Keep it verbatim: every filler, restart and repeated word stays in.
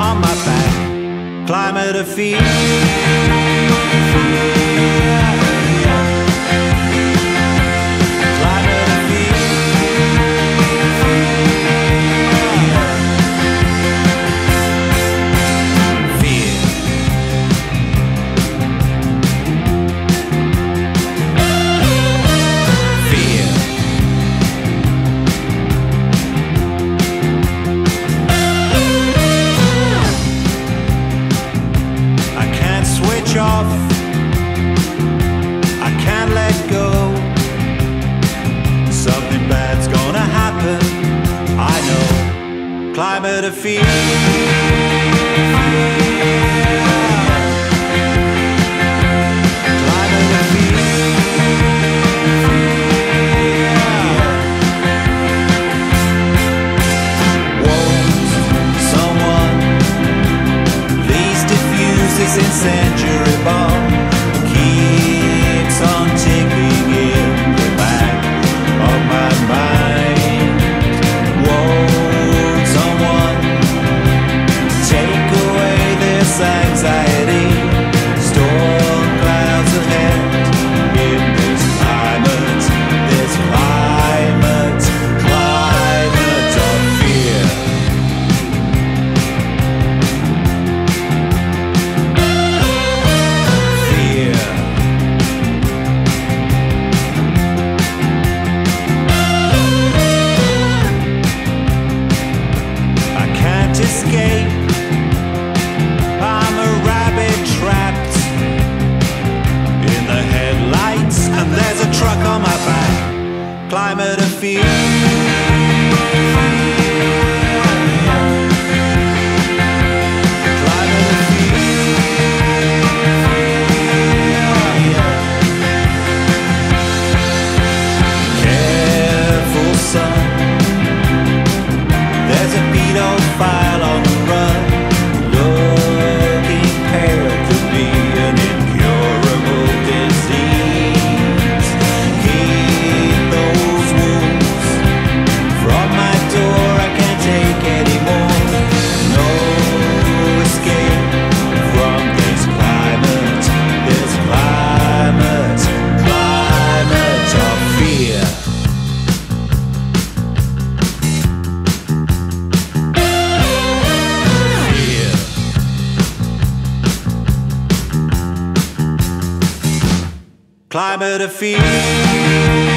on my back. Climate of fear. Off. I can't let go. Something bad's gonna happen, I know. Climate of fear. Climate of fear. Won't someone please diffuse this incendiary bomb? Keeps on ticking in the back of my mind. Won't someone take away this anxiety? Storm clouds ahead in this climate, this climate, climate of fear. Escape. I'm a rabbit trapped in the headlights, and there's a truck on my back. Climate of fear. File on the run, looking pale, could be an incurable disease. Keep those wounds from my door, I can't take anymore. No escape from this climate, this climate, climate of fear. Climate of fear.